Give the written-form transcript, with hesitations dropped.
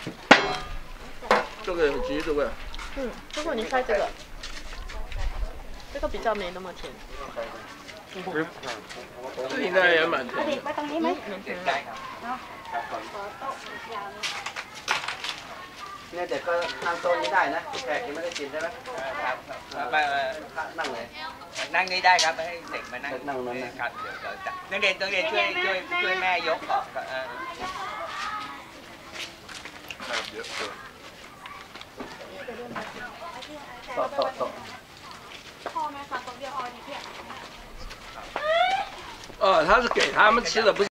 这个橘这个。 嗯，如果你塞这个，这个比较没那么甜。 这应该也蛮甜的。 เนี่ยเด็กก็นั่งโต๊ะนี้ได้นะแขกยังไม่ได้กินใช่ไหมครับนั่งเลยนั่งนี่ได้ครับให้เด็กมานั่งนั่งนั้นนะครับเดี๋ยวจะนักเรียนช่วยแม่ยกของโต๊ะ他是给他们吃的，不是。